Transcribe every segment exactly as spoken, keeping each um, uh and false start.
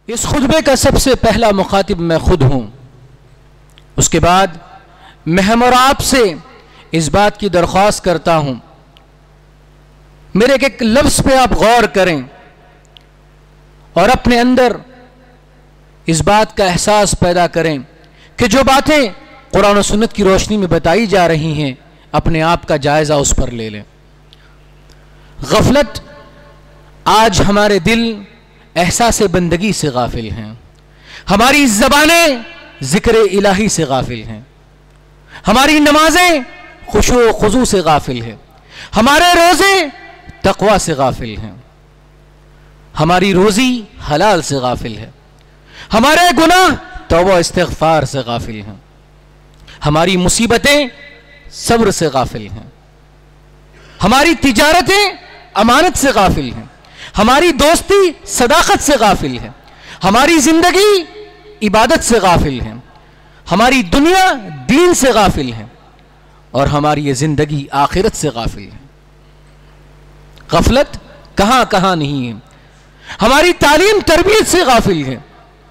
इस खुतबे का सबसे पहला मुखातिब मैं खुद हूं। उसके बाद मैं हम और आपसे इस बात की दरख्वास्त करता हूं, मेरे एक एक लफ्ज पे आप गौर करें और अपने अंदर इस बात का एहसास पैदा करें कि जो बातें कुरान और सुन्नत की रोशनी में बताई जा रही हैं, अपने आप का जायजा उस पर ले लें। गफलत, आज हमारे दिल एहसास बंदगी से गाफिल हैं, हमारी ज़बानें जिक्र इलाही से गाफिल हैं, हमारी नमाजें खुशू खुजू से गाफिल है, हमारे रोजे तकवा से गाफिल हैं, हमारी रोजी हलाल से गाफिल है, हमारे गुनाह तौबा इस्तिग़फ़ार से गाफिल हैं, हमारी मुसीबतें सब्र से गाफिल हैं, हमारी तिजारतें अमानत से गाफिल हैं, हमारी दोस्ती सदाकत से गाफिल है, हमारी जिंदगी इबादत से गाफिल है, हमारी दुनिया दीन से गाफिल है और हमारी ये जिंदगी आखिरत से गाफिल है। गफलत कहां कहां नहीं है। हमारी तालीम तरबियत से गाफिल है,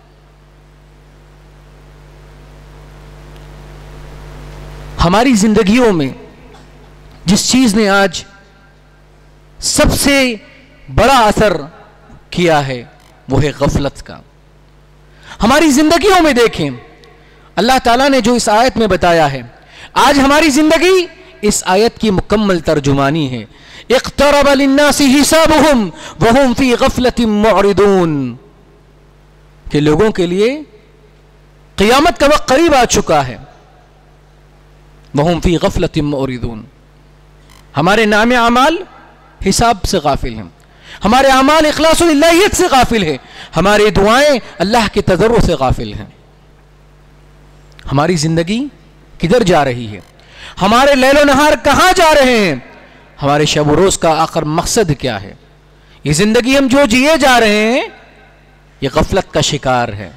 हमारी जिंदगियों में जिस चीज ने आज सबसे बड़ा असर किया है वो है गफलत का। हमारी जिंदगियों में देखें, अल्लाह ताला ने जो इस आयत में बताया है, आज हमारी जिंदगी इस आयत की मुकम्मल तर्जुमानी है। इक़्तरब लिन्नासि हिसाबुहुम वहुम फी गफलतिन मुअरिदून, कि लोगों के लिए क़यामत का वक्त करीब आ चुका है। वहुम फी गफलतिन मुअरिदून, हमारे नाम अमाल हिसाब से गाफिल हैं, हमारे अमाल इखलासुल इलाहियत से गाफिल है, हमारी दुआएं अल्लाह के तज़र्रुर से गाफिल हैं। हमारी जिंदगी किधर जा रही है, हमारे लैलो नहार कहां जा रहे हैं, हमारे शब रोज का आखिर मकसद क्या है। ये जिंदगी हम जो जिए जा रहे हैं ये गफलत का शिकार है।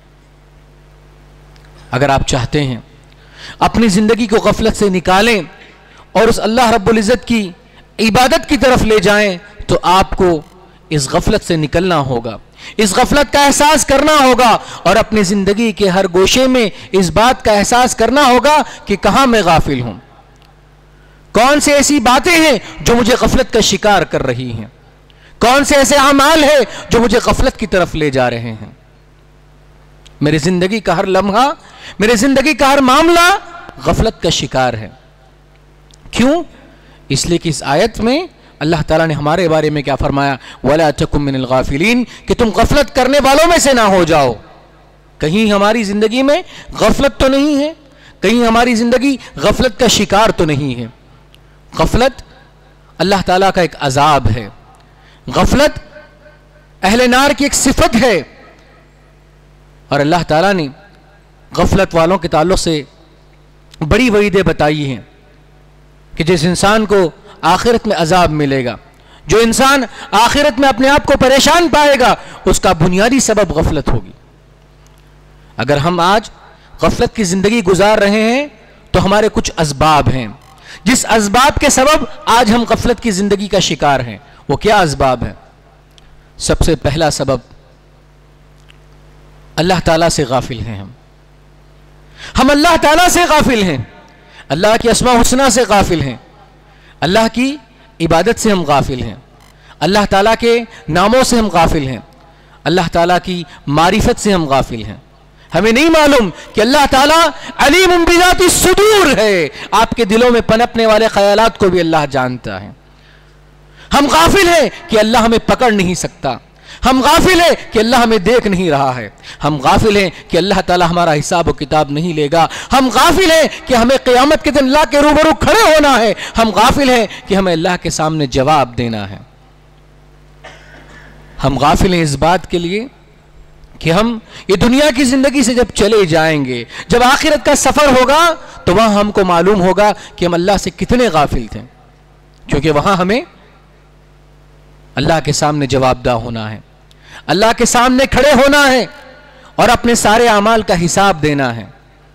अगर आप चाहते हैं अपनी जिंदगी को गफलत से निकालें और उस अल्लाह रब्बुल इज़्ज़त की इबादत की तरफ ले जाएं, तो आपको इस गफलत से निकलना होगा, इस गफलत का एहसास करना होगा और अपनी जिंदगी के हर गोशे में इस बात का एहसास करना होगा कि कहां मैं गाफिल हूं, कौन से ऐसी बातें हैं जो मुझे गफलत का शिकार कर रही हैं, कौन से ऐसे अमाल हैं जो मुझे गफलत की तरफ ले जा रहे हैं। मेरी जिंदगी का हर लम्हा, मेरी जिंदगी का हर मामला गफलत का शिकार है। क्यों? इसलिए कि इस आयत में अल्लाह ताला ने हमारे बारे में क्या फरमाया, वला तकुम मिनल गाफिलीन, कि तुम गफलत करने वालों में से ना हो जाओ। कहीं हमारी जिंदगी में गफलत तो नहीं है, कहीं हमारी जिंदगी गफलत का शिकार तो नहीं है। गफलत अल्लाह ताला का एक अजाब है, गफलत अहले नार की एक सिफत है और अल्लाह ताला ने गफलत वालों के ताल्लुक से बड़ी वईदें बताई हैं कि जिस इंसान को आखिरत में अजाब मिलेगा, जो इंसान आखिरत में अपने आप को परेशान पाएगा, उसका बुनियादी सबब गफलत होगी। अगर हम आज गफलत की जिंदगी गुजार रहे हैं तो हमारे कुछ असबाब हैं, जिस असबाब के सबब आज हम गफलत की जिंदगी का शिकार हैं। वो क्या असबाब है? सबसे पहला सबब, अल्लाह ताला से गाफिल हैं हम हम अल्लाह ताला से गाफिल हैं, अल्लाह की अस्मा हुस्ना से गाफिल हैं, अल्लाह की इबादत से हम गाफिल हैं, अल्लाह ताला के नामों से हम गाफिल हैं, अल्लाह ताला की मारिफत से हम गाफिल हैं। हमें नहीं मालूम कि अल्लाह ताला अलीमुन बिज़ाति सुदूर है, आपके दिलों में पनपने वाले ख्यालात को भी अल्लाह जानता है। हम गाफिल हैं कि अल्लाह हमें पकड़ नहीं सकता, हम गाफिल हैं कि अल्लाह हमें देख नहीं रहा है, हम गाफिल हैं कि अल्लाह ताला हमारा हिसाब और किताब नहीं लेगा, हम गाफिल हैं कि हमें क़यामत के दिन अल्लाह के रूबरू खड़े होना है, हम गाफिल हैं कि हमें अल्लाह के सामने जवाब देना है। हम गाफिल हैं इस बात के लिए कि हम ये दुनिया की जिंदगी से जब चले जाएंगे, जब आखिरत का सफर होगा, तो वहां हमको मालूम होगा कि हम अल्लाह से कितने गाफिल थे, क्योंकि वहां हमें अल्लाह के सामने जवाबदाह होना है, अल्लाह के सामने खड़े होना है और अपने सारे अमाल का हिसाब देना है।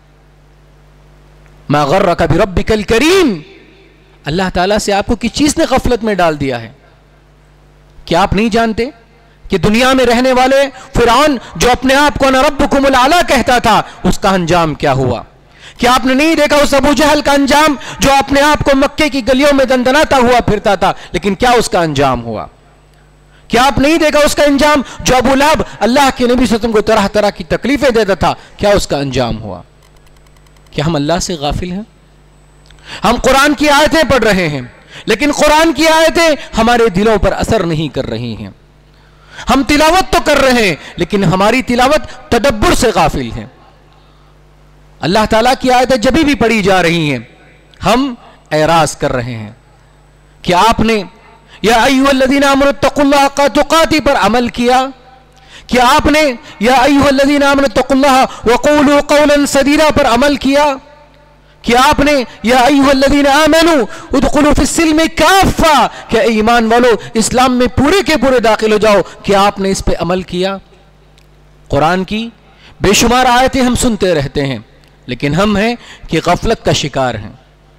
मा गर्रका बिरब्बिकल करीम, अल्लाह ताला से आपको किस चीज ने गफलत में डाल दिया है? क्या आप नहीं जानते कि दुनिया में रहने वाले फिरौन जो अपने आप को अना रब्बुकुमुल आला कहता था, उसका अंजाम क्या हुआ? क्या आपने नहीं देखा उस अबू जहल का अंजाम, जो अपने आप को मक्के की गलियों में दंदनाता हुआ फिरता था, लेकिन क्या उसका अंजाम हुआ? क्या आप नहीं देखा उसका अंजाम जो अबू लहब अल्लाह के नबी सल्लल्लाहु अलैहि वसल्लम को तरह तरह की तकलीफें देता था, क्या उसका अंजाम हुआ? क्या हम अल्लाह से गाफिल हैं? हम कुरान की आयतें पढ़ रहे हैं, लेकिन कुरान की आयतें हमारे दिलों पर असर नहीं कर रही हैं। हम तिलावत तो कर रहे हैं, लेकिन हमारी तिलावत तदब्बुर से गाफिल है। अल्लाह ताला की आयतें जब भी पढ़ी जा रही हैं, हम एराज कर रहे हैं। क्या आपने या अय्युहल्लज़ीना आमनु तक़ुल्लाह हक़्क़ तुक़ातिह पर अमल किया? क्या आपने या अय्युहल्लज़ीना आमनु तक़ुल्लाह वक़ूलू क़ौलन सदीदा पर अमल किया? क्या आपने या अय्युहल्लज़ीना आमनू उदख़ुलू फ़िस्सिल्मि काफ़्फ़ा, क्या ईमान वालो इस्लाम में पूरे के पूरे दाखिल हो जाओ, क्या आपने इस पे अमल किया? कुरान की बेशुमार आयतें हम सुनते रहते हैं, लेकिन हम हैं कि गफलत का शिकार हैं।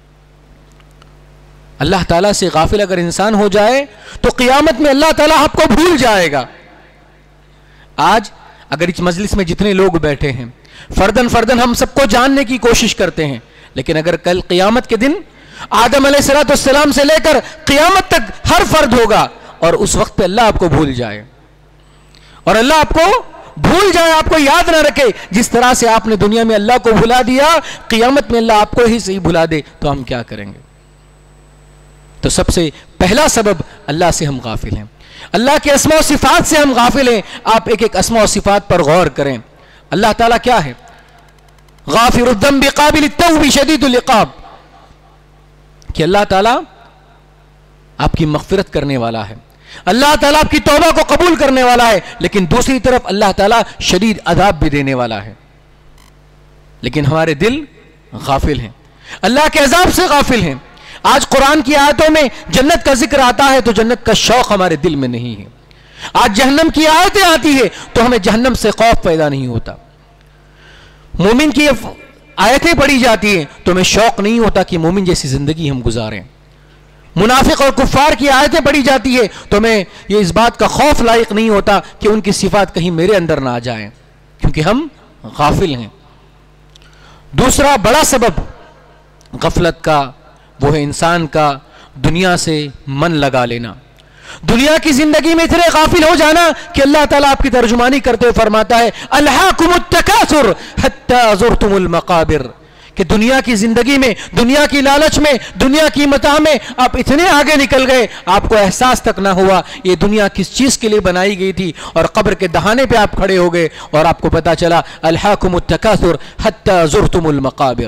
अल्लाह ताला से गाफिल अगर इंसान हो जाए तो क़ियामत में अल्लाह ताला आपको भूल जाएगा। आज अगर इस मजलिस में जितने लोग बैठे हैं, फर्दन फर्दन हम सबको जानने की कोशिश करते हैं, लेकिन अगर कल क़ियामत के दिन आदम अलैहिस्सलाम से लेकर क़ियामत तक हर फर्द होगा और उस वक्त पे अल्लाह आपको भूल जाए, और अल्लाह आपको भूल जाए, आपको याद ना रखे, जिस तरह से आपने दुनिया में अल्लाह को भुला दिया, क़ियामत में अल्लाह आपको ही सही भुला दे, तो हम क्या करेंगे? तो सबसे पहला सबब अल्लाह से हम गाफिल हैं, अल्लाह के अस्मा और सिफात से हम गाफिल हैं। आप एक एक अस्मा और सिफात पर गौर करें। अल्लाह ताला क्या है? गाफिरुद्दम्बि काबिलित्तौबि शदीदुल इक़ाब, कि अल्लाह ताला आपकी मग़फ़िरत करने वाला है, अल्लाह ताला आपकी तौबा को कबूल करने वाला है, लेकिन दूसरी तरफ अल्लाह ताला शदीद अज़ाब भी देने वाला है। लेकिन हमारे दिल गाफिल हैं, अल्लाह के अज़ाब से गाफिल हैं। आज कुरान की आयतों में जन्नत का जिक्र आता है तो जन्नत का शौक हमारे दिल में नहीं है। आज जहन्नम की आयतें आती है तो हमें जहन्नम से खौफ पैदा नहीं होता। मोमिन की आयतें पढ़ी जाती हैं तो हमें शौक नहीं होता कि मोमिन जैसी जिंदगी हम गुजारें। मुनाफिक और कुफ्फार की आयतें पढ़ी जाती है तो हमें ये इस बात का खौफ लायक नहीं होता कि उनकी सिफात कहीं मेरे अंदर ना आ जाएं, क्योंकि हम गाफिल हैं। दूसरा बड़ा सबब गफलत का वो है इंसान का दुनिया से मन लगा लेना, दुनिया की जिंदगी में इतने गाफिल हो जाना कि अल्लाह ताला आपकी तर्जुमानी करते हुए फरमाता है अल्हाकुमुत तकासुर हत्ता ज़ुरतुमुल मकाबिर, कि दुनिया की जिंदगी में, दुनिया की लालच में, दुनिया की मताह में आप इतने आगे निकल गए, आपको एहसास तक ना हुआ ये दुनिया किस चीज के लिए बनाई गई थी, और कब्र के दहाने पे आप खड़े हो गए और आपको पता चला अल्हाकुमुत तकासुर हत्ता ज़ुरतुमुल मकाबिर।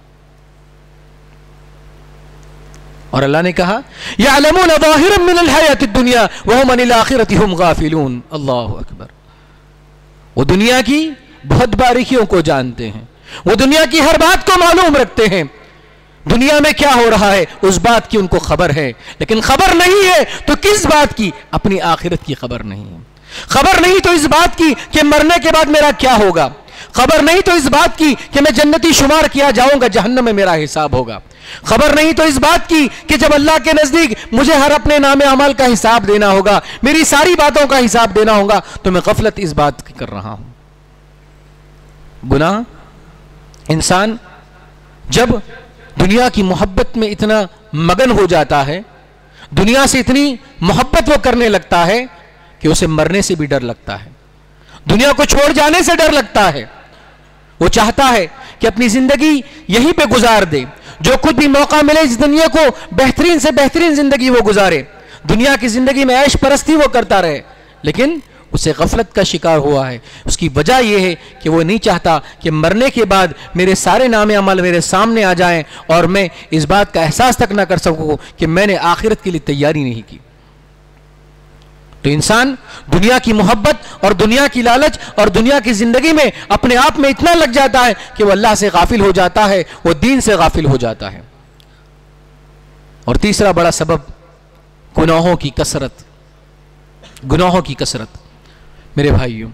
और अल्लाह ने कहा यअलमून ज़ाहिरम मिनल हयातिद दुनिया व हुम अनिल आखिरति हुम गाफिलून। अल्लाहु अकबर। वो दुनिया की बहुत बारीकियों को जानते हैं, वो दुनिया की हर बात को मालूम रखते हैं, दुनिया में क्या हो रहा है उस बात की उनको खबर है, लेकिन खबर नहीं है तो किस बात की? अपनी आखिरत की खबर नहीं है। खबर नहीं तो इस बात की कि मरने के बाद मेरा क्या होगा, खबर नहीं तो इस बात की कि मैं जन्नती शुमार किया जाऊंगा, जहन्नम में मेरा हिसाब होगा, खबर नहीं तो इस बात की कि जब अल्लाह के नजदीक मुझे हर अपने नामे अमल का हिसाब देना होगा, मेरी सारी बातों का हिसाब देना होगा, तो मैं गफलत इस बात की कर रहा हूं। गुनाह, इंसान जब दुनिया की मोहब्बत में इतना मगन हो जाता है, दुनिया से इतनी मोहब्बत वो करने लगता है कि उसे मरने से भी डर लगता है, दुनिया को छोड़ जाने से डर लगता है। वो चाहता है कि अपनी जिंदगी यहीं पे गुजार दे, जो कुछ भी मौका मिले इस दुनिया को बेहतरीन से बेहतरीन जिंदगी वो गुजारे, दुनिया की जिंदगी में ऐश परस्ती वो करता रहे, लेकिन उसे गफलत का शिकार हुआ है। उसकी वजह यह है कि वो नहीं चाहता कि मरने के बाद मेरे सारे नामे अमल मेरे सामने आ जाएं और मैं इस बात का एहसास तक ना कर सकूं कि मैंने आखिरत के लिए तैयारी नहीं की। तो इंसान दुनिया की मोहब्बत और दुनिया की लालच और दुनिया की जिंदगी में अपने आप में इतना लग जाता है कि वो अल्लाह से गाफिल हो जाता है, वो दीन से गाफिल हो जाता है। और तीसरा बड़ा सबब गुनाहों की कसरत, गुनाहों की कसरत। मेरे भाइयों,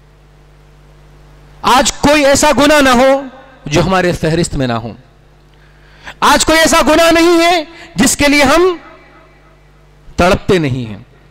आज कोई ऐसा गुनाह ना हो जो हमारे फहरिस्त में ना हो, आज कोई ऐसा गुनाह नहीं है जिसके लिए हम तड़पते नहीं हैं।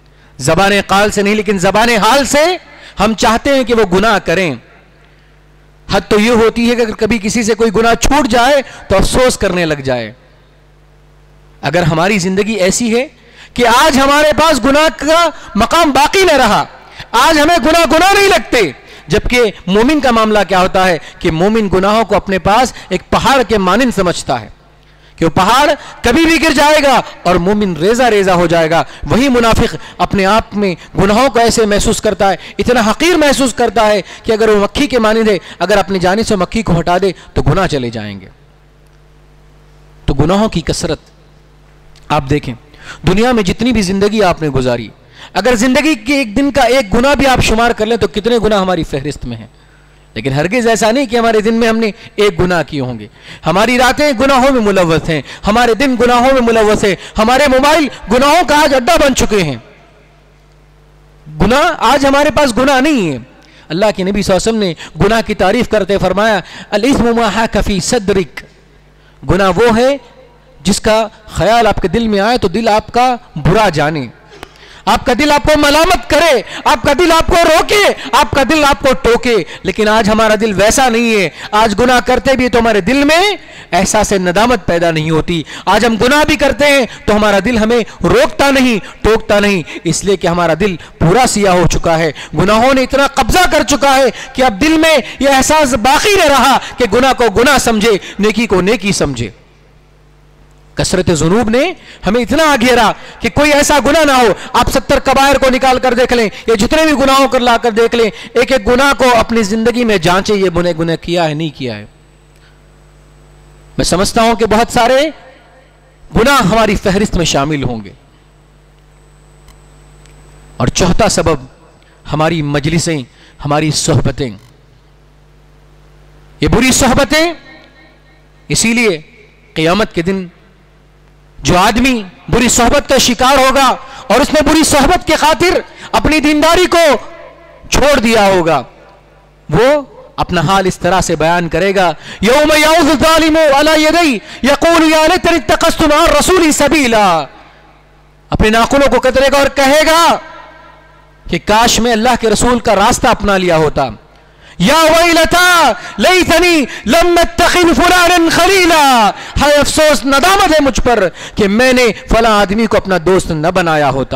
ज़बान काल से नहीं लेकिन ज़बान हाल से हम चाहते हैं कि वो गुनाह करें। हद तो ये होती है कि अगर कभी किसी से कोई गुनाह छूट जाए तो अफसोस करने लग जाए। अगर हमारी जिंदगी ऐसी है कि आज हमारे पास गुनाह का मकाम बाकी न रहा, आज हमें गुनाह गुनाह नहीं लगते, जबकि मोमिन का मामला क्या होता है कि मोमिन गुनाहों को अपने पास एक पहाड़ के मानिंद समझता है कि वो पहाड़ कभी भी गिर जाएगा और मोमिन रेजा रेजा हो जाएगा। वही मुनाफिक अपने आप में गुनाहों को ऐसे महसूस करता है, इतना हकीर महसूस करता है कि अगर वो मक्खी के मानिंद है, अगर अपनी जानिब से मक्खी को हटा दे तो गुनाह चले जाएंगे। तो गुनाहों की कसरत आप देखें, दुनिया में जितनी भी जिंदगी आपने गुजारी, अगर जिंदगी के एक दिन का एक गुनाह भी आप शुमार कर लें तो कितने गुनाह हमारी फहरिस्त में हैं। लेकिन हरगिज ऐसा नहीं कि हमारे दिन में हमने एक गुनाह किए होंगे। हमारी रातें गुनाहों में मुलव्वस हैं, हमारे दिन गुनाहों में मुलव्वस है, हमारे मोबाइल गुनाहों का आज अड्डा बन चुके हैं। गुनाह आज हमारे पास गुनाह नहीं है। अल्लाह के नबी सल्लल्लाहु अलैहि वसल्लम ने गुनाह की तारीफ करते फरमाया, अल इस्मु मा हाका फी सदरिक, गुनाह वो है जिसका ख्याल आपके दिल में आए तो दिल आपका बुरा जाने, आपका दिल आपको मलामत करे, आपका दिल आपको रोके, आपका दिल आपको टोके। लेकिन आज हमारा दिल वैसा नहीं है। आज गुनाह करते भी तो हमारे दिल में एहसास नदामत पैदा नहीं होती। आज हम गुनाह भी करते हैं तो हमारा दिल हमें रोकता नहीं, टोकता नहीं, इसलिए कि हमारा दिल पूरा सिया हो चुका है। गुनाहों ने इतना कब्जा कर चुका है कि अब दिल में यह एहसास बाकी न रहा कि गुनाह को गुनाह समझे, नेकी को नेकी समझे। कसरत जुनूब ने हमें इतना घेरा कि कोई ऐसा गुनाह ना हो। आप सत्तर कबायर को निकाल कर देख लें, ये जितने भी गुनाहों को ला कर देख लें, एक एक गुनाह को अपनी जिंदगी में जांचें, ये बुने गुनाह किया है नहीं किया है। मैं समझता हूं कि बहुत सारे गुनाह हमारी फहरिस्त में शामिल होंगे। और चौथा सबब हमारी मजलिसें, हमारी सोहबतें, ये बुरी सोहबतें। इसीलिए क़यामत के दिन जो आदमी बुरी सोहबत का शिकार होगा और उसने बुरी सोहबत के खातिर अपनी दीनदारी को छोड़ दिया होगा, वो अपना हाल इस तरह से बयान करेगा, यौम यऊज़ु ज़ालिमु अला यदै यक़ूलु या लैतनी इत्तख़ज़्तु मअ रसूली सबीला, अपने नाखूनों को कतरेगा और कहेगा कि काश मैं अल्लाह के रसूल का रास्ता अपना लिया होता। या वैलता लैतनी लम अत्तखिज़ फुलानन खलीला, हाय अफसोस, नदामत है मुझ पर कि मैंने फला आदमी को अपना दोस्त न बनाया होता।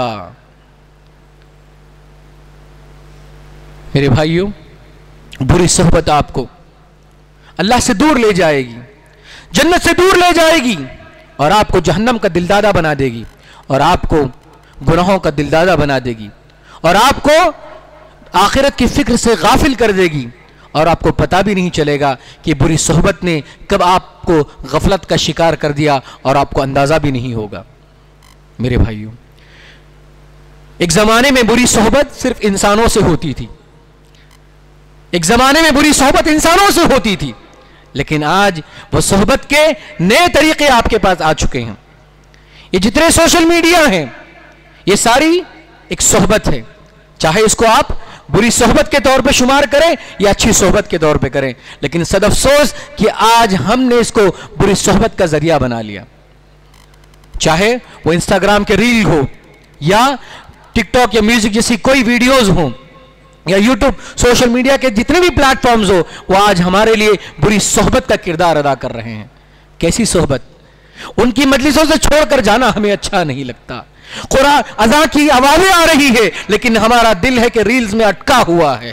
मेरे भाइयों, बुरी सोहबत आपको अल्लाह से दूर ले जाएगी, जन्नत से दूर ले जाएगी और आपको जहन्नम का दिलदादा बना देगी और आपको गुनाहों का दिलदादा बना देगी और आपको आखिरत की फिक्र से गाफिल कर देगी और आपको पता भी नहीं चलेगा कि बुरी सोहबत ने कब आपको गफलत का शिकार कर दिया और आपको अंदाजा भी नहीं होगा। मेरे भाइयों, एक जमाने में बुरी सोहबत सिर्फ इंसानों से होती थी, एक जमाने में बुरी सोहबत इंसानों से होती थी, लेकिन आज वो सोहबत के नए तरीके आपके पास आ चुके हैं। ये जितने सोशल मीडिया हैं, ये सारी एक सोहबत है, चाहे इसको आप बुरी सोहबत के तौर पे शुमार करें या अच्छी सोहबत के तौर पे करें, लेकिन सद अफसोस कि आज हमने इसको बुरी सोहबत का जरिया बना लिया। चाहे वो इंस्टाग्राम के रील हो या टिकटॉक या म्यूजिक जैसी कोई वीडियोस हो या यूट्यूब, सोशल मीडिया के जितने भी प्लेटफॉर्म्स हो, वो आज हमारे लिए बुरी सोहबत का किरदार अदा कर रहे हैं। कैसी सोहबत? उनकी मजलिसों से छोड़कर जाना हमें अच्छा नहीं लगता। कुरान अज़ा की आवाजें आ रही है लेकिन हमारा दिल है कि रील्स में अटका हुआ है।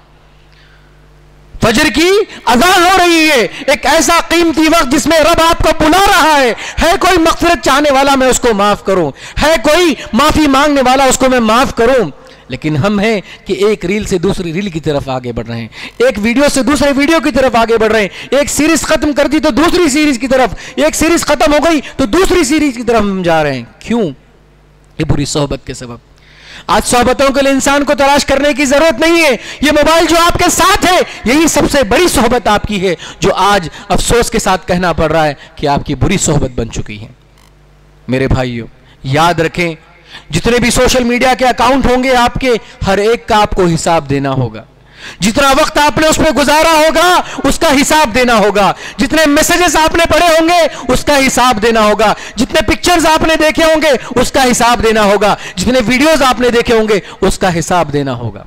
फजर की अज़ान हो रही है, एक ऐसा कीमती वक्त जिसमें रब आपको बुला रहा है, है कोई मग़फ़िरत चाहने वाला मैं उसको माफ करूं, है कोई माफी मांगने वाला उसको मैं माफ करूं। लेकिन हम हैं कि एक रील से दूसरी रील की तरफ आगे बढ़ रहे हैं, एक वीडियो से दूसरे वीडियो की तरफ आगे बढ़ रहे हैं, एक सीरीज खत्म कर दी तो दूसरी सीरीज की तरफ, एक सीरीज खत्म हो गई तो दूसरी सीरीज की तरफ हम जा रहे हैं। क्यों? ये बुरी सोहबत के सबब। आज सोहबतों के लिए इंसान को तलाश करने की जरूरत नहीं है, ये मोबाइल जो आपके साथ है यही सबसे बड़ी सोहबत आपकी है, जो आज अफसोस के साथ कहना पड़ रहा है कि आपकी बुरी सोहबत बन चुकी है। मेरे भाइयों, याद रखें, जितने भी सोशल मीडिया के अकाउंट होंगे आपके, हर एक का आपको हिसाब देना होगा। जितना वक्त आपने उस पर गुजारा होगा उसका हिसाब देना होगा। जितने मैसेजेस आपने पढ़े होंगे उसका हिसाब देना होगा। जितने पिक्चर्स आपने देखे होंगे उसका हिसाब देना होगा। जितने वीडियोस आपने देखे होंगे उसका हिसाब देना होगा।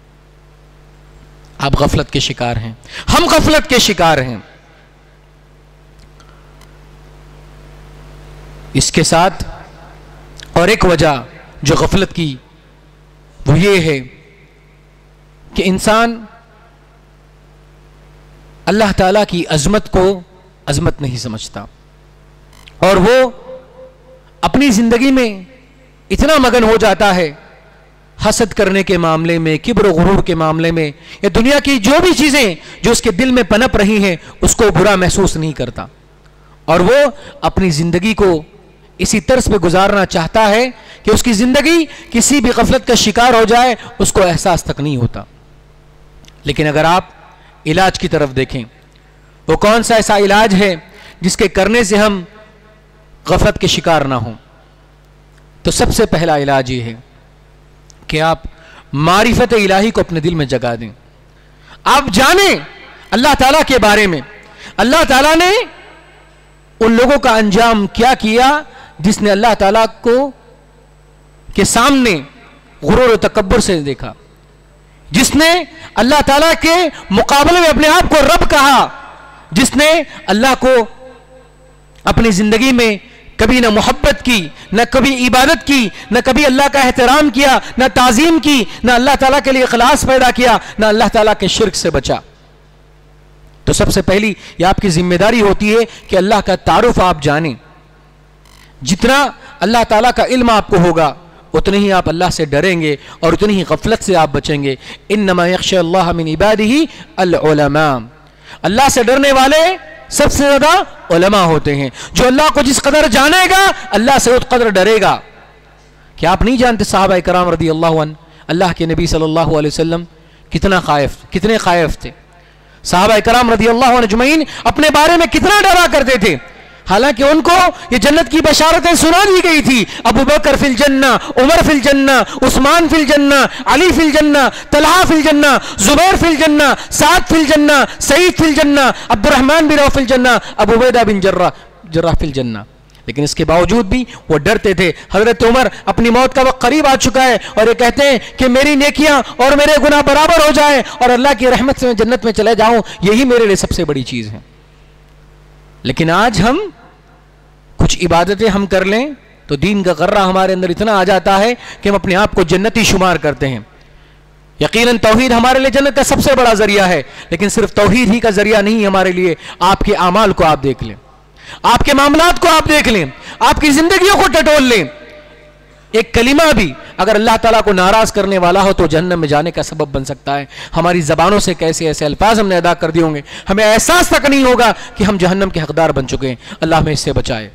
आप गफलत के शिकार हैं, हम गफलत के शिकार हैं। इसके साथ और एक वजह जो गफलत की वो ये है कि इंसान अल्लाह ताला की अजमत को अजमत नहीं समझता और वो अपनी जिंदगी में इतना मगन हो जाता है हसद करने के मामले में, किब्र गुरूर के मामले में, या दुनिया की जो भी चीजें जो उसके दिल में पनप रही हैं उसको बुरा महसूस नहीं करता और वो अपनी जिंदगी को इसी तर्ज पे गुजारना चाहता है कि उसकी जिंदगी किसी भी गफलत का शिकार हो जाए उसको एहसास तक नहीं होता। लेकिन अगर आप इलाज की तरफ देखें, वो कौन सा ऐसा इलाज है जिसके करने से हम गफलत के शिकार ना हों? तो सबसे पहला इलाज ये है कि आप मारिफत इलाही को अपने दिल में जगा दें। आप जाने अल्लाह ताला के बारे में, अल्लाह ताला ने उन लोगों का अंजाम क्या किया जिसने अल्लाह ताला को के सामने गुरूर और तकब्बुर से देखा, जिसने अल्लाह ताला के मुकाबले में अपने आप को रब कहा, जिसने अल्लाह को अपनी जिंदगी में कभी ना मोहब्बत की, ना कभी इबादत की, ना कभी अल्लाह का एहतराम किया, ना ताजीम की, ना अल्लाह ताला के लिए इखलास पैदा किया, ना अल्लाह ताला के शिर्क से बचा। तो सबसे पहली ये आपकी जिम्मेदारी होती है कि अल्लाह का तारुफ आप जानें। जितना अल्लाह ताला का इल्म आपको होगा उतने ही आप अल्लाह से डरेंगे और उतनी ही गफलत से आप बचेंगे। इन्नमा यख्शा अल्लाह मिन इबादिही अल उलमा, अल्लाह से डरने वाले सबसे ज्यादा उलमा होते हैं। जो अल्लाह को जिस कदर जानेगा अल्लाह से उस कदर डरेगा। क्या आप नहीं जानते सहाबा इकराम रदी अल्लाह अन्हु, अल्लाह के नबी सल्लल्लाहु अलैहि वसल्लम कितना खाइफ कितने खाइफ थे। सहाबा इकराम रदी अल्लाह अन्हु अजमईन अपने बारे में कितना डरा करते थे, हालांकि उनको ये जन्नत की बशारतें सुना दी गई थी। अबू बकर फिल जन्ना, उमर फिल जन्ना, उस्मान फिल जन्ना, अली फिल जन्ना, तलहा फिल जन्ना, जुबैर फिल जन्ना, साद फिल जन्ना, सईद फिल जन्ना, अब्दुर्रहमान बिन औफ फिल जन्ना, Abu Ubaidah bin Jarrah Jarrah फिल जन्ना। लेकिन इसके बावजूद भी वो डरते थे। हजरत उमर अपनी मौत का वक्त करीब आ चुका है और ये कहते हैं कि मेरी नेकियां और मेरे गुनाह बराबर हो जाए और अल्लाह की रहमत से मैं जन्नत में चले जाऊं, यही मेरे लिए सबसे बड़ी चीज है। लेकिन आज हम कुछ इबादतें हम कर लें तो दीन का गर्रा हमारे अंदर इतना आ जाता है कि हम अपने आप को जन्नती शुमार करते हैं। यकीनन तौहीद हमारे लिए जन्नत का सबसे बड़ा जरिया है, लेकिन सिर्फ तौहीद ही का जरिया नहीं हमारे लिए। आपके आमाल को आप देख लें, आपके मामलात को आप देख लें, आपकी जिंदगियों को टटोल लें। एक कलिमा भी अगर अल्लाह ताला को नाराज करने वाला हो तो जहन्नम में जाने का सबब बन सकता है। हमारी जबानों से कैसे ऐसे अल्फाज हमने अदा कर दिए होंगे, हमें एहसास तक नहीं होगा कि हम जहन्नम के हकदार बन चुके हैं। अल्लाह हमें इससे बचाए।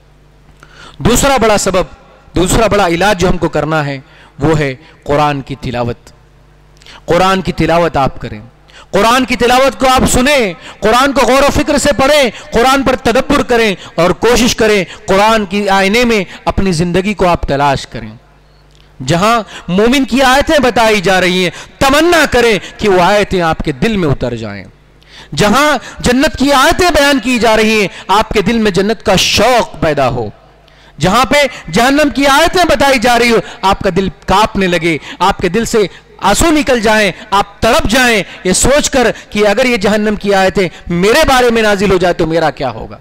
दूसरा बड़ा सबब, दूसरा बड़ा इलाज जो हमको करना है वो है कुरान की तिलावत। कुरान की तिलावत आप करें, कुरान की तिलावत को आप सुने, कुरान को गौर व फिक्र से पढ़ें, कुरान पर तदब्बुर करें और कोशिश करें कुरान की आईने में अपनी जिंदगी को आप तलाश करें। जहां मोमिन की आयतें बताई जा रही हैं तमन्ना करें कि वो आयतें आपके दिल में उतर जाएं। जहां जन्नत की आयतें बयान की जा रही हैं आपके दिल में जन्नत का शौक पैदा हो। जहां पे जहन्नम की आयतें बताई जा रही हो आपका दिल कांपने लगे, आपके दिल से आंसू निकल जाएं, आप तड़प जाएं ये सोचकर कि अगर ये जहन्नम की आयतें मेरे बारे में नाजिल हो जाए तो मेरा क्या होगा।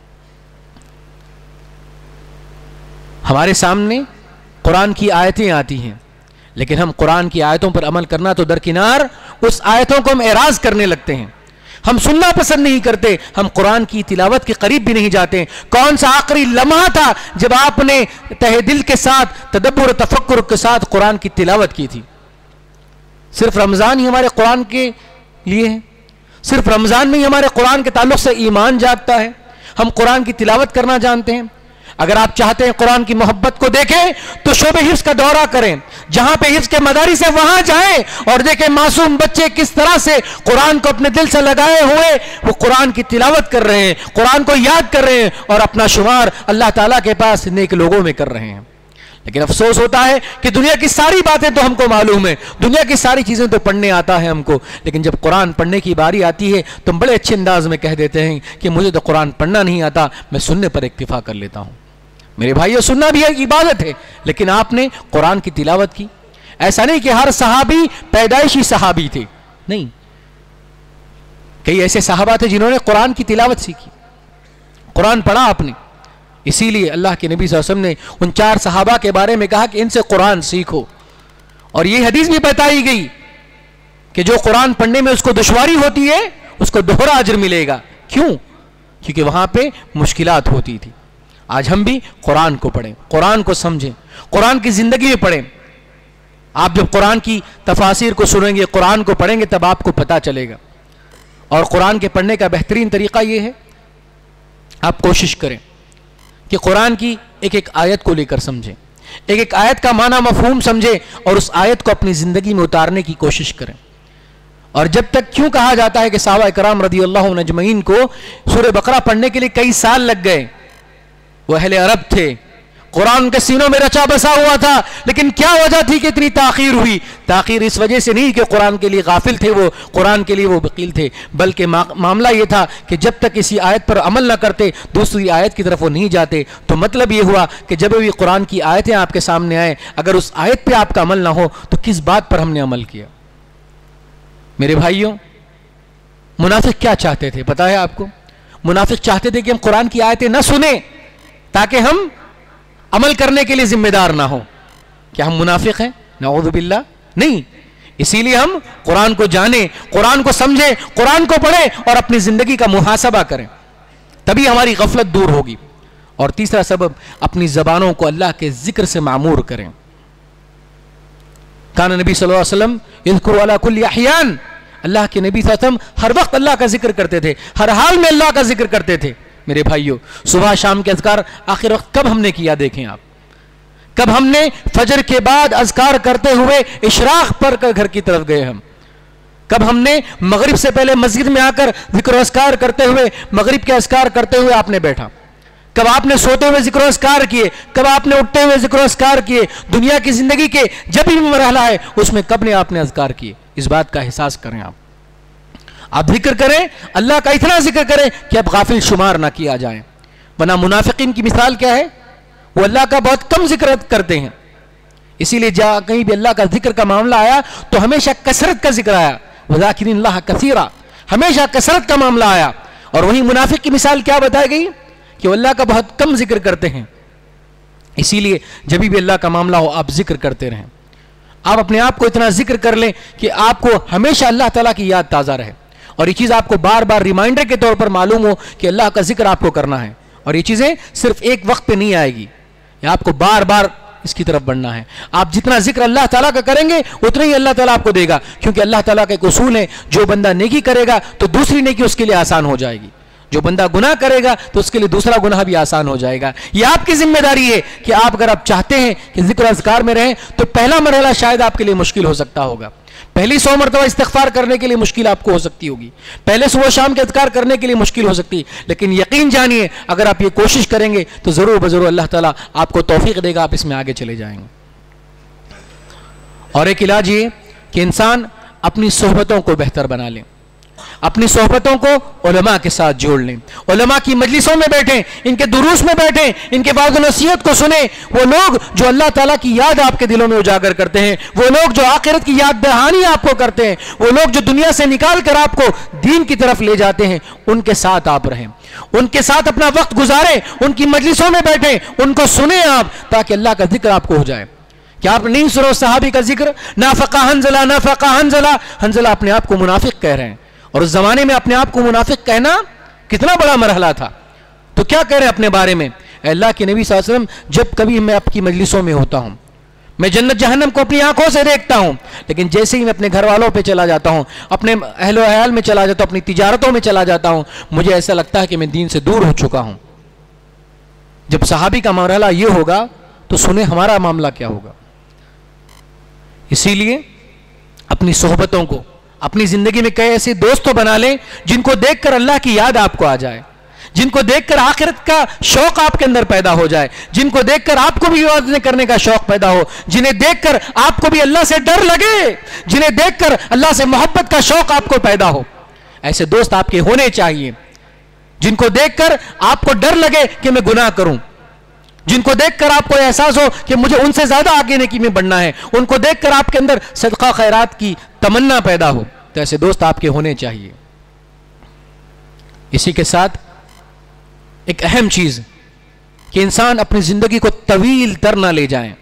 हमारे सामने कुरान की आयतें आती हैं, लेकिन हम कुरान की आयतों पर अमल करना तो दरकिनार, उस आयतों को हम एराज करने लगते हैं। हम सुनना पसंद नहीं करते, हम कुरान की तिलावत के करीब भी नहीं जाते। कौन सा आखिरी लम्हा था जब आपने तहे दिल के साथ तदब्बुर और तफक्कुर के साथ कुरान की तिलावत की थी? सिर्फ रमजान ही हमारे कुरान के लिए है? सिर्फ रमजान में ही हमारे कुरान के ताल्लुक से ईमान जागता है? हम कुरान की तिलावत करना जानते हैं? अगर आप चाहते हैं कुरान की मोहब्बत को देखें तो शोबे हिफ्ज़ का दौरा करें, जहां पे हिफ्ज़ के मदारिस है वहां जाएं और देखें मासूम बच्चे किस तरह से कुरान को अपने दिल से लगाए हुए वो कुरान की तिलावत कर रहे हैं, कुरान को याद कर रहे हैं और अपना शुमार अल्लाह ताला के पास नेक लोगों में कर रहे हैं। लेकिन अफसोस होता है कि दुनिया की सारी बातें तो हमको मालूम है, दुनिया की सारी चीज़ें तो पढ़ने आता है हमको, लेकिन जब कुरान पढ़ने की बारी आती है तो हम बड़े अच्छे अंदाज में कह देते हैं कि मुझे तो कुरान पढ़ना नहीं आता, मैं सुनने पर इक्तिफा कर लेता हूँ। मेरे भाइयों, सुनना भी एक इबादत है, लेकिन आपने कुरान की तिलावत की। ऐसा नहीं कि हर सहाबी पैदाइशी सहाबी थे, नहीं, कई ऐसे सहाबा थे जिन्होंने कुरान की तिलावत सीखी, कुरान पढ़ा आपने। इसीलिए अल्लाह के नबी सल्लल्लाहु अलैहि वसल्लम ने उन चार सहाबा के बारे में कहा कि इनसे कुरान सीखो। और ये हदीस भी बताई गई कि जो कुरान पढ़ने में उसको दुश्वारी होती है उसको दोहरा अजर मिलेगा। क्यों? क्योंकि वहां पे मुश्किलात होती थी। आज हम भी कुरान को पढ़ें, कुरान को समझें, कुरान की जिंदगी में पढ़ें। आप जब कुरान की तफासिर को सुनेंगे, कुरान को पढ़ेंगे, तब आपको पता चलेगा। और कुरान के पढ़ने का बेहतरीन तरीका यह है, आप कोशिश करें कि कुरान की एक एक आयत को लेकर समझें, एक एक आयत का माना मफहूम समझें और उस आयत को अपनी जिंदगी में उतारने की कोशिश करें। और जब तक, क्यों कहा जाता है कि सहाबा इकराम रज़ी अल्लाह अन्हुम अजमईन को सूरह बकरा पढ़ने के लिए कई साल लग गए। वो अहले अरब थे, कुरान के सीनों में रचा बसा हुआ था, लेकिन क्या वजह थी कि इतनी ताखीर हुई? ताखीर इस वजह से नहीं कि कुरान के लिए गाफिल थे वो, कुरान के लिए वो वकील थे, बल्कि मा, मामला ये था कि जब तक किसी आयत पर अमल ना करते दूसरी आयत की तरफ वो नहीं जाते। तो मतलब ये हुआ कि जब भी कुरान की आयतें आपके सामने आए, अगर उस आयत पर आपका अमल ना हो तो किस बात पर हमने अमल किया? मेरे भाइयों, मुनाफिक क्या चाहते थे पता है आपको? मुनाफिक चाहते थे कि हम कुरान की आयतें ना सुने ताकि हम अमल करने के लिए जिम्मेदार ना हो। क्या हम मुनाफिक हैं? नऊज़ु बिल्लाह, नहीं। इसीलिए हम कुरान को जाने, कुरान को समझें, कुरान को पढ़ें और अपनी जिंदगी का मुहासबा करें, तभी हमारी गफलत दूर होगी। और तीसरा सबब, अपनी जबानों को अल्लाह के जिक्र से मामूर करें। कान नबी सल्लल्लाहु अलैहि वसल्लम यज़कुरु अला कुल्ली अहयान, अल्लाह के नबी सल्लल्लाहु अलैहि वसल्लम हर वक्त अल्लाह का जिक्र करते थे, हर हाल में अल्लाह का जिक्र करते थे। मेरे भाइयों, सुबह शाम के अज़कार आखिर वक्त कब हमने किया? देखें आप, कब हमने फजर के बाद अज़कार करते हुए इशराक पर कर घर की तरफ गए? हम कब हमने मगरिब से पहले मस्जिद में आकर जिक्र अज़कार करते हुए, मगरिब के अज़कार करते हुए आपने बैठा? कब आपने सोते हुए जिक्र अज़कार किए? कब आपने उठते हुए जिक्र अज़कार किए? दुनिया की जिंदगी के जब भी मरहला है उसमें कब ने आपने अज़कार किए? इस बात का एहसास करें। आप आप जिक्र करें, अल्लाह का इतना जिक्र करें कि अब गाफिल शुमार ना किया जाए। वरना मुनाफिकीन की मिसाल क्या है? वो अल्लाह का बहुत कम जिक्र करते हैं। इसीलिए जा कहीं भी अल्लाह का जिक्र का मामला आया तो हमेशा कसरत का जिक्र आया, वज़ाकिरीनल्लाह कसीरा, हमेशा कसरत का मामला आया। और वहीं मुनाफिक की मिसाल क्या बताई गई? कि वो अल्लाह का बहुत कम जिक्र करते हैं। इसीलिए जब भी अल्लाह का मामला हो आप जिक्र करते रहें। आप अपने आप को इतना जिक्र कर लें कि आपको हमेशा अल्लाह ताला की याद ताज़ा रहे, और ये चीज़ आपको बार बार रिमाइंडर के तौर पर मालूम हो कि अल्लाह का जिक्र आपको करना है। और ये चीज़ें सिर्फ एक वक्त पे नहीं आएगी, आपको बार बार इसकी तरफ बढ़ना है। आप जितना जिक्र अल्लाह ताला का करेंगे उतना ही अल्लाह ताला आपको देगा, क्योंकि अल्लाह ताला का एक उसूल है, जो बंदा नेकी करेगा तो दूसरी नेकी उसके लिए आसान हो जाएगी, जो बंदा गुनाह करेगा तो उसके लिए दूसरा गुनाह भी आसान हो जाएगा। यह आपकी जिम्मेदारी है कि आप अगर आप चाहते हैं कि जिक्र अज़कार में रहें तो पहला मरहला शायद आपके लिए मुश्किल हो सकता होगा। पहली सौ मरतबा इस्तिग़फ़ार करने के लिए मुश्किल आपको हो सकती होगी, पहले सुबह शाम के अज़कार करने के लिए मुश्किल हो सकती है, लेकिन यकीन जानिए अगर आप ये कोशिश करेंगे तो ज़रूर बज़रूर अल्लाह ताला आपको तौफ़ीक़ देगा, आप इसमें आगे चले जाएंगे। और एक इलाज ये कि इंसान अपनी सोहबतों को बेहतर बना ले, अपनी सोहबतों को उलमा के साथ जोड़ लें, उलमा की मजलिसों में बैठें, इनके दुरूस में बैठें, इनके बाद नसीहत को सुने। वो लोग जो अल्लाह ताला की याद आपके दिलों में उजागर करते हैं, वो लोग जो आखिरत की याद दहानी आपको करते हैं, वो लोग जो दुनिया से निकाल कर आपको दीन की तरफ ले जाते हैं, उनके साथ आप रहें, उनके साथ अपना वक्त गुजारें, उनकी मजलिसों में बैठें, उनको सुने आप, ताकि अल्लाह का जिक्र आपको हो जाए। क्या आप नहीं सुनो सहाबी का जिक्र? नाफका हंजला, नाफका हंजला, हंजला अपने आप को मुनाफिक कह रहे हैं, और उस जमाने में अपने आप को मुनाफिक कहना कितना बड़ा मरहला था। तो क्या कह रहे हैं अपने बारे में? अल्लाह के नबी सल्लल्लाहु अलैहि वसल्लम, जब कभी मैं आपकी मजलिसों में होता हूं, मैं जन्नत जहन्नम को अपनी आंखों से देखता हूं, लेकिन जैसे ही मैं अपने घर वालों पे चला जाता हूं, अपने अहलो अयाल में चला जाता हूं, अपनी तिजारतों में चला जाता हूं, मुझे ऐसा लगता है कि मैं दीन से दूर हो चुका हूं। जब सहाबी का मरहला ये होगा तो सुने हमारा मामला क्या होगा। इसीलिए अपनी सोहबतों को, अपनी जिंदगी में कई ऐसे दोस्त बना लें जिनको देखकर अल्लाह की याद आपको आ जाए, जिनको देखकर आखिरत का शौक आपके अंदर पैदा हो जाए, जिनको देखकर आपको भी इबादतें करने का शौक पैदा हो, जिन्हें देखकर आपको भी अल्लाह से डर लगे, जिन्हें देखकर अल्लाह से मोहब्बत का शौक आपको पैदा हो। ऐसे दोस्त आपके होने चाहिए जिनको देखकर आपको डर लगे कि मैं गुनाह करूं, जिनको देखकर आपको एहसास हो कि मुझे उनसे ज्यादा आगे नेकी में बढ़ना है, उनको देखकर आपके अंदर सदका खैरात की तमन्ना पैदा हो। तो ऐसे दोस्त आपके होने चाहिए। इसी के साथ एक अहम चीज कि इंसान अपनी जिंदगी को तवील तर ना ले जाए।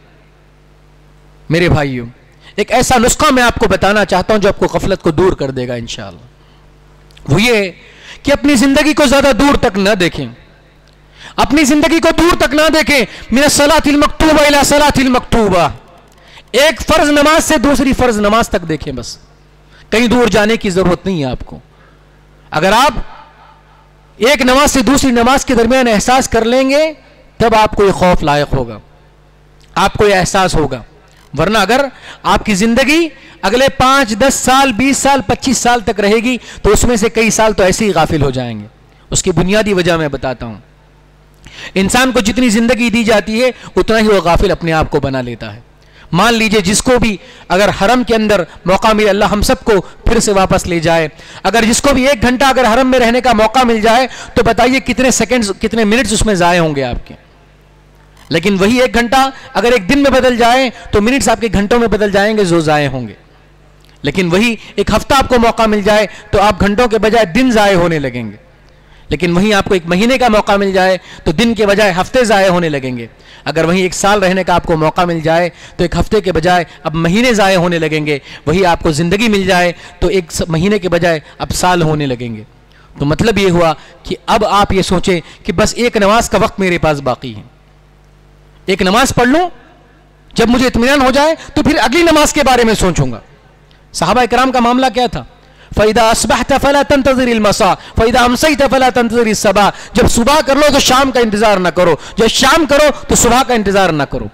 मेरे भाइयों, एक ऐसा नुस्खा मैं आपको बताना चाहता हूं जो आपको गफलत को दूर कर देगा इंशाअल्लाह। वो ये कि अपनी जिंदगी को ज्यादा दूर तक ना देखें, अपनी जिंदगी को दूर तक ना देखें। मिन सलातिल मक्तूबा इला सलातिल मक्तूबा, एक फर्ज नमाज से दूसरी फर्ज नमाज तक देखें, बस कहीं दूर जाने की जरूरत नहीं है आपको। अगर आप एक नमाज से दूसरी नमाज के दरमियान एहसास कर लेंगे तब आपको यह खौफ लायक होगा, आपको यह एहसास होगा। वरना अगर आपकी जिंदगी अगले पांच दस साल बीस साल पच्चीस साल तक रहेगी तो उसमें से कई साल तो ऐसे ही गाफिल हो जाएंगे। उसकी बुनियादी वजह मैं बताता हूं। इंसान को जितनी जिंदगी दी जाती है उतना ही वो गाफिल अपने आप को बना लेता है। मान लीजिए जिसको भी अगर हरम के अंदर मौका मिले, अल्लाह हम सबको फिर से वापस ले जाए, अगर जिसको भी एक घंटा अगर हरम में रहने का मौका मिल जाए तो बताइए कितने सेकंड्स कितने मिनट्स उसमें जाए होंगे आपके। लेकिन वही एक घंटा अगर एक दिन में बदल जाए तो मिनट्स आपके घंटों में बदल जाएंगे जो जाए होंगे। लेकिन वही एक हफ्ता आपको मौका मिल जाए तो आप घंटों के बजाय दिन जाए होने लगेंगे। लेकिन वहीं आपको एक महीने का मौका मिल जाए तो दिन के बजाय हफ्ते जाए होने लगेंगे। अगर वहीं एक साल रहने का आपको मौका मिल जाए तो एक हफ्ते के बजाय अब महीने जाए होने लगेंगे। वही आपको जिंदगी मिल जाए तो एक महीने के बजाय अब साल होने लगेंगे। तो मतलब ये हुआ कि अब आप ये सोचें कि बस एक नमाज का वक्त मेरे पास बाकी है, एक नमाज पढ़ लूं, जब मुझे इत्मीनान हो जाए तो फिर अगली नमाज के बारे में सोचूंगा। सहाबा इकराम का मामला क्या था? फ़ैदा अस्बहत फला तंतज़िरिल मसा फ़ैदा अमसैत फला तंतज़िरिस सबा, जब सुबह कर लो तो शाम का इंतजार ना करो, जब शाम करो तो सुबह का इंतजार ना करो।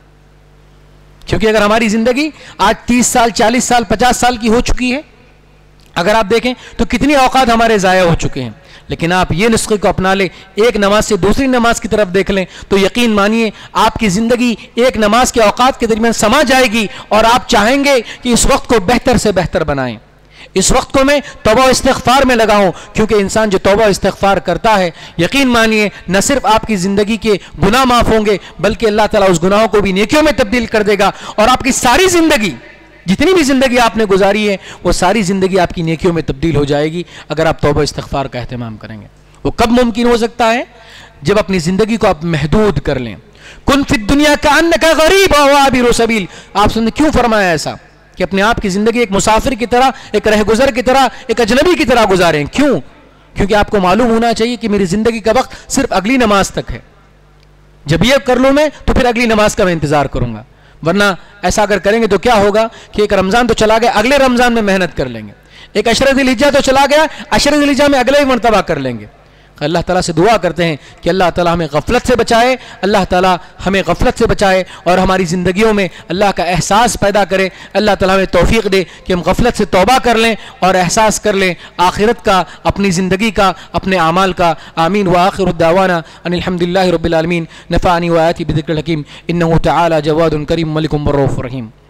क्योंकि अगर हमारी जिंदगी आज तीस साल चालीस साल पचास साल की हो चुकी है, अगर आप देखें तो कितनी औकात हमारे ज़ाया हो चुके हैं। लेकिन आप ये नुस्खे को अपना लें, एक नमाज से दूसरी नमाज की तरफ देख लें तो यकीन मानिए आपकी ज़िंदगी एक नमाज के औकात के दरमियान समा जाएगी और आप चाहेंगे कि इस वक्त को बेहतर से बेहतर बनाएं। इस वक्त को मैं तौबा इस्तिग़फ़ार में लगाऊं, क्योंकि इंसान जो तौबा इस्तिग़फ़ार करता है यकीन मानिए न सिर्फ आपकी ज़िंदगी के गुनाह माफ़ होंगे बल्कि अल्लाह ताला उस गुनाहों को भी नेकियों में तब्दील कर देगा और आपकी सारी ज़िंदगी, जितनी भी ज़िंदगी आपने गुजारी है वो सारी ज़िंदगी आपकी नेकियों में तब्दील हो जाएगी अगर आप तौबा इस्तिग़फ़ार का एहतमाम करेंगे। वो कब मुमकिन हो सकता है? जब अपनी ज़िंदगी को आप महदूद कर लें। कुन फिद दुनिया का अन्नका गरीब व आबिर सबील, आप सुन क्यों फरमाया ऐसा कि अपने आप की ज़िंदगी एक मुसाफिर की तरह, एक रहगुजर की तरह, एक अजनबी की तरह गुजारें। क्यों? क्योंकि आपको मालूम होना चाहिए कि मेरी ज़िंदगी का वक्त सिर्फ अगली नमाज तक है। जब ये कर लूँ मैं तो फिर अगली नमाज का मैं इंतज़ार करूँगा। वरना ऐसा अगर करेंगे तो क्या होगा कि एक रमज़ान तो चला गया, अगले रमज़ान में मेहनत कर लेंगे। एक अशरे ज़िल हिज्जा तो चला गया, अशरे ज़िल हिज्जा में अगले ही मरतबा कर लेंगे। अल्लाह ताला से दुआ करते हैं कि अल्लाह ताला हमें गफलत से बचाए, अल्लाह ताला हमें गफलत से बचाए और हमारी ज़िंदगियों में अल्लाह का एहसास पैदा करे। अल्लाह ताला हमें तौफीक दे कि हम गफलत से तौबा कर लें और एहसास कर लें आखिरत का, अपनी ज़िंदगी का, अपने आमाल का। आमीन व आखिरु दावाना अनिल हम्दुलिल्लाहि रब्बिल आलमीन। नफ़अनी व आयति बिज़िक्रिल हकीम इन्नहु तआला जवादुन करीम मलिकुम रऊफ़ुर रहीम।